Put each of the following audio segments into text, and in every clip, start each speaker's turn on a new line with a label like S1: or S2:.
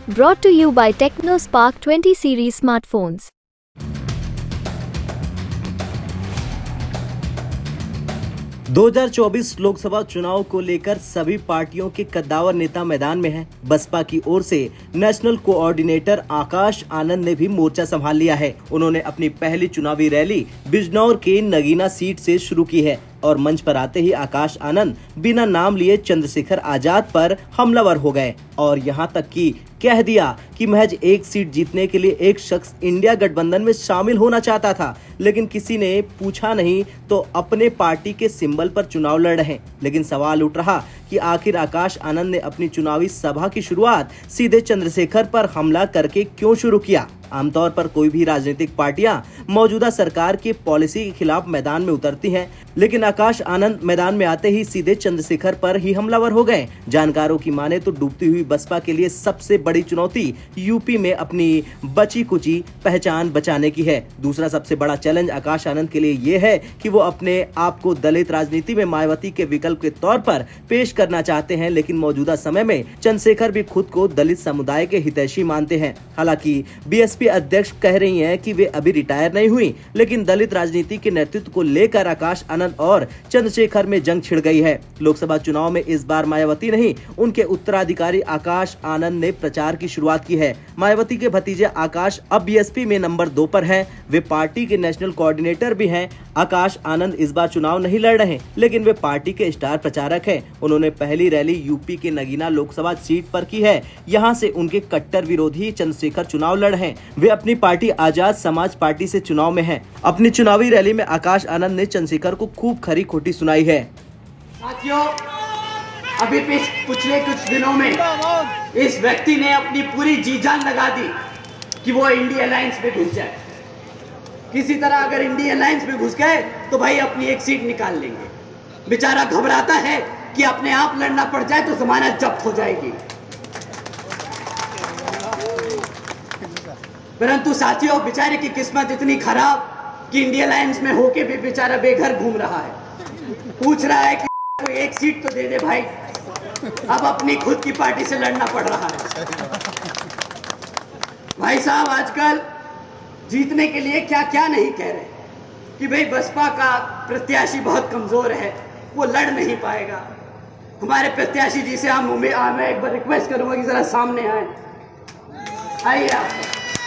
S1: Brought to you by TechnoSpark 20 series smartphones.
S2: दो 2024 लोकसभा चुनाव को लेकर सभी पार्टियों के कद्दावर नेता मैदान में हैं। बसपा की ओर से नेशनल कोऑर्डिनेटर आकाश आनंद ने भी मोर्चा संभाल लिया है। उन्होंने अपनी पहली चुनावी रैली बिजनौर के नगीना सीट से शुरू की है और मंच पर आते ही आकाश आनंद बिना नाम लिए चंद्रशेखर आजाद पर हमलावर हो गए और यहां तक कि कह दिया कि महज एक सीट जीतने के लिए एक शख्स इंडिया गठबंधन में शामिल होना चाहता था, लेकिन किसी ने पूछा नहीं तो अपने पार्टी के सिंबल पर चुनाव लड़ रहे। लेकिन सवाल उठ रहा कि आखिर आकाश आनंद ने अपनी चुनावी सभा की शुरुआत सीधे चंद्रशेखर पर हमला करके क्यों शुरू किया। आमतौर पर कोई भी राजनीतिक पार्टियां मौजूदा सरकार की पॉलिसी के खिलाफ मैदान में उतरती हैं, लेकिन आकाश आनंद मैदान में आते ही सीधे चंद्रशेखर पर ही हमलावर हो गए। जानकारों की माने तो डूबती हुई बसपा के लिए सबसे बड़ी चुनौती यूपी में अपनी बची कुची पहचान बचाने की है। दूसरा सबसे बड़ा चैलेंज आकाश आनंद के लिए ये है कि वो अपने आप को दलित राजनीति में मायावती के विकल्प के तौर पर पेश करना चाहते हैं, लेकिन मौजूदा समय में चंद्रशेखर भी खुद को दलित समुदाय के हितैषी मानते हैं। हालांकि बीएसपी अध्यक्ष कह रही हैं कि वे अभी रिटायर नहीं हुई, लेकिन दलित राजनीति के नेतृत्व को लेकर आकाश आनंद और चंद्रशेखर में जंग छिड़ गई है। लोकसभा चुनाव में इस बार मायावती नहीं, उनके उत्तराधिकारी आकाश आनंद ने प्रचार की शुरुआत की है। मायावती के भतीजे आकाश अब बीएसपी में नंबर 2 पर हैं। वे पार्टी के नेशनल कोऑर्डिनेटर भी हैं। आकाश आनंद इस बार चुनाव नहीं लड़ रहे, लेकिन वे पार्टी के स्टार प्रचारक हैं। उन्होंने पहली रैली यूपी के नगीना लोकसभा सीट पर की है। यहां से उनके कट्टर विरोधी चंद्रशेखर चुनाव लड़ रहे हैं। वे अपनी पार्टी आजाद समाज पार्टी से चुनाव में हैं। अपनी चुनावी रैली में आकाश आनंद ने चंद्रशेखर को खूब खरी खोटी सुनाई है।
S3: साथियों, अभी पिछले कुछ दिनों में इस व्यक्ति ने अपनी पूरी जी जान लगा दी कि वो इंडिया अलायंस में घुस जाए। किसी तरह अगर इंडिया अलायंस में घुस गए तो भाई अपनी एक सीट निकाल लेंगे। बेचारा घबराता है कि अपने आप लड़ना पड़ जाए तो जमानत जब्त हो जाएगी। परंतु साथियों, बेचारे की किस्मत इतनी खराब कि इंडिया अलायंस में होके भी बेचारा बेघर घूम रहा है। पूछ रहा है कि कोई एक सीट तो दे दे भाई। अब अपनी खुद की पार्टी से लड़ना पड़ रहा है। भाई साहब, आजकल जीतने के लिए क्या क्या नहीं कह रहे कि भाई बसपा का प्रत्याशी बहुत कमजोर है, वो लड़ नहीं पाएगा। हमारे प्रत्याशी जी से मैं एक बार रिक्वेस्ट करूंगा कि जरा सामने आए। आइए आप।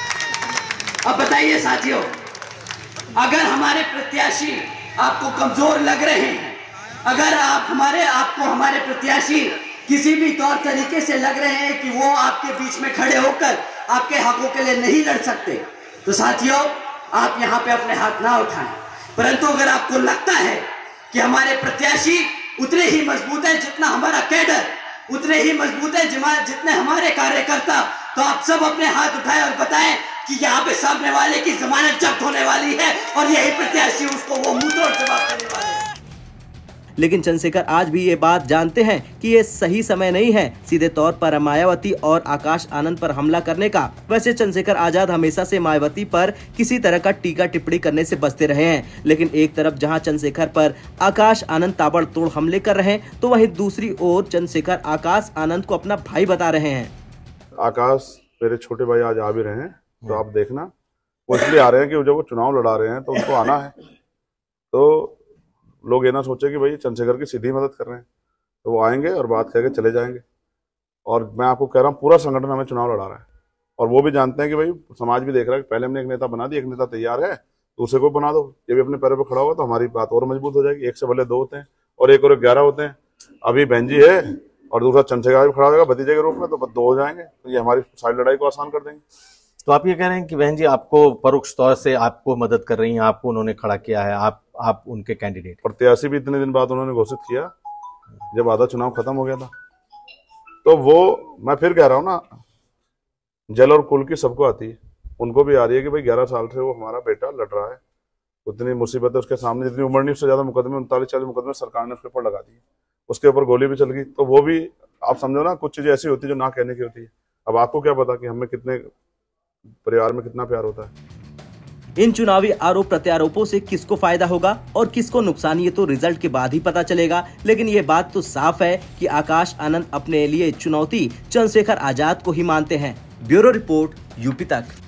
S3: अब बताइए साथियों, अगर हमारे प्रत्याशी आपको कमजोर लग रहे हैं, अगर आपको हमारे प्रत्याशी किसी भी तौर तरीके से लग रहे हैं कि वो आपके बीच में खड़े होकर आपके हकों के लिए नहीं लड़ सकते, तो साथियों आप यहाँ पे अपने हाथ ना उठाएं। परंतु अगर आपको लगता है कि हमारे प्रत्याशी उतने ही मजबूत हैं जितना हमारा कैडर, उतने ही मजबूत है जितने हमारे कार्यकर्ता, तो आप सब अपने हाथ उठाएं और बताएं कि यहाँ पे सामने वाले की जमानत जब्त होने वाली है और यही प्रत्याशी उसको वो मुंहतोड़ जवाब देने वाले हैं।
S2: लेकिन चंद्रशेखर आज भी ये बात जानते हैं कि ये सही समय नहीं है सीधे तौर पर मायावती और आकाश आनंद पर हमला करने का। वैसे चंद्रशेखर आजाद हमेशा से मायावती पर किसी तरह का टीका टिप्पणी करने से बचते रहे हैं, लेकिन एक तरफ जहां चंद्रशेखर पर आकाश आनंद ताबड़तोड़ हमले कर रहे हैं, तो वहीं दूसरी ओर चंद्रशेखर आकाश आनंद को अपना भाई बता रहे हैं।
S4: आकाश मेरे छोटे भाई आज आ भी रहे हैं, तो आप देखना वो इसलिए आ रहे हैं कि जब वो चुनाव लड़ा रहे हैं तो उनको आना है, तो लोग ये ना सोचे कि भाई चंद्रशेखर की सीधी मदद कर रहे हैं, तो वो आएंगे और बात करके चले जाएंगे। और मैं आपको कह रहा हूँ पूरा संगठन हमें चुनाव लड़ा रहा है और वो भी जानते हैं कि भाई समाज भी देख रहा है कि पहले हमने एक नेता बना दिया, एक नेता तैयार है, दूसरे को बना दो। ये भी अपने पैरों पर खड़ा होगा तो हमारी बात और मजबूत हो जाएगी। एक से भले 2 होते हैं और एक 11 होते हैं। अभी बहन जी है और दूसरा चंद्रशेखर भी खड़ा होगा भतीजे के रूप में, तो 2 हो जाएंगे, तो ये हमारी सारी लड़ाई को आसान कर देंगे।
S5: तो आप ये कह रहे हैं कि बहन जी आपको परोक्ष तौर से आपको मदद कर रही हैं, आपको उन्होंने खड़ा किया है, आप उनके कैंडिडेट।
S4: प्रत्याशी भी इतने दिन बाद उन्होंने घोषित किया जब आधा चुनाव खत्म हो गया था। तो वो मैं फिर कह रहा हूँ ना, जल और कुल की सबको आती है, उनको भी आ रही है कि भाई 11 साल से वो हमारा बेटा लड़ रहा है, उतनी मुसीबत है उसके सामने, जितनी उम्र नहीं उससे ज्यादा मुकदमे 39-40 मुकदमे सरकार ने उसके ऊपर लगा दिए, उसके ऊपर गोली भी चल गई। तो वो भी आप समझो ना, कुछ चीजें ऐसी होती है जो ना कहने की होती है। अब आपको क्या पता कि हमें कितने परिवार में कितना प्यार होता है।
S2: इन चुनावी आरोप प्रत्यारोपों से किसको फायदा होगा और किसको नुकसान, ये तो रिजल्ट के बाद ही पता चलेगा। लेकिन ये बात तो साफ है कि आकाश आनंद अपने लिए चुनौती चंद्रशेखर आजाद को ही मानते हैं। ब्यूरो रिपोर्ट, यूपी तक।